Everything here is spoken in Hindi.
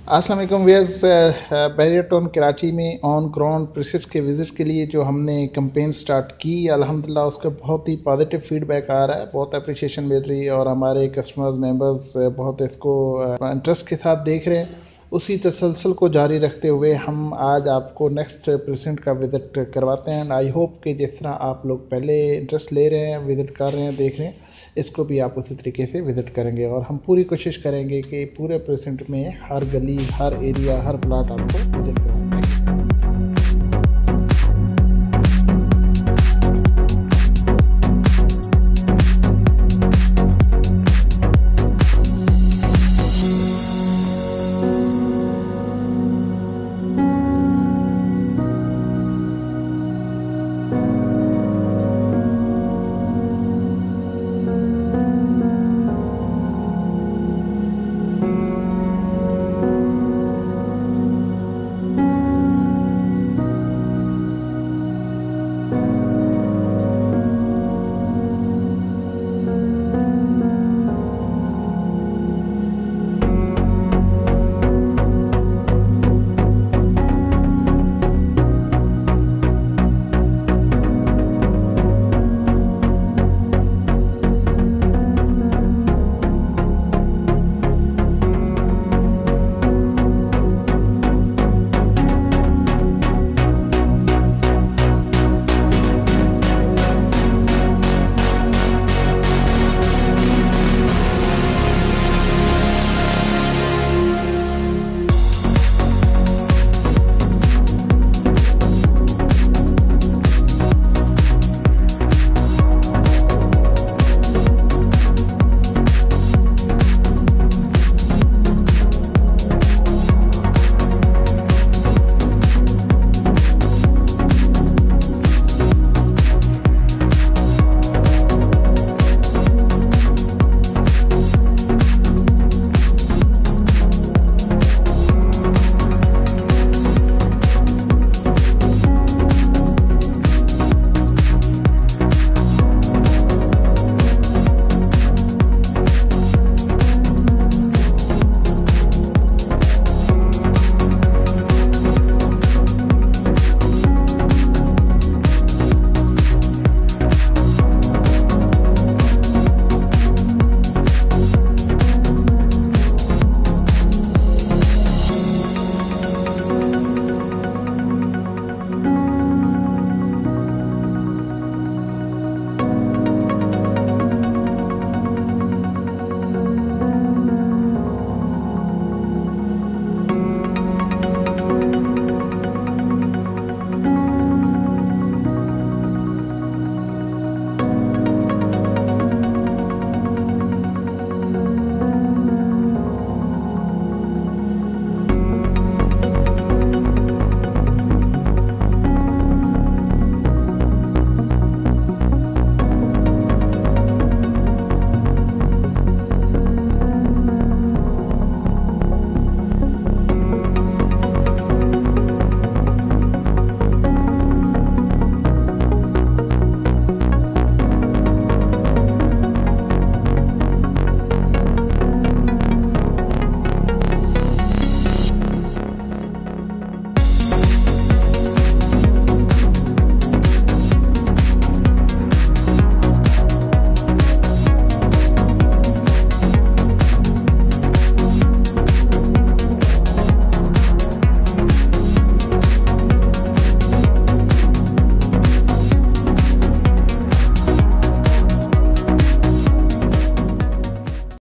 अस्सलाम वालेकुम व्यूअर्स, बहरिया टाउन कराची में ऑन ग्राउंड प्रेसिस के विज़िट के लिए जो हमने कैंपेन स्टार्ट की, अल्हम्दुलिल्लाह उसका बहुत ही पॉजिटिव फीडबैक आ रहा है, बहुत अप्रिशिएशन मिल रही है और हमारे कस्टमर्स मेंबर्स बहुत इसको इंटरेस्ट के साथ देख रहे हैं। उसी तसलसल को जारी रखते हुए हम आज आपको नेक्स्ट प्रेजेंट का विज़िट करवाते हैं एंड आई होप कि जिस तरह आप लोग पहले इंटरेस्ट ले रहे हैं, विज़िट कर रहे हैं, देख रहे हैं, इसको भी आप उसी तरीके से विज़िट करेंगे और हम पूरी कोशिश करेंगे कि पूरे प्रेजेंट में हर गली, हर एरिया, हर प्लाट आपको विज़िट करवाएंगे।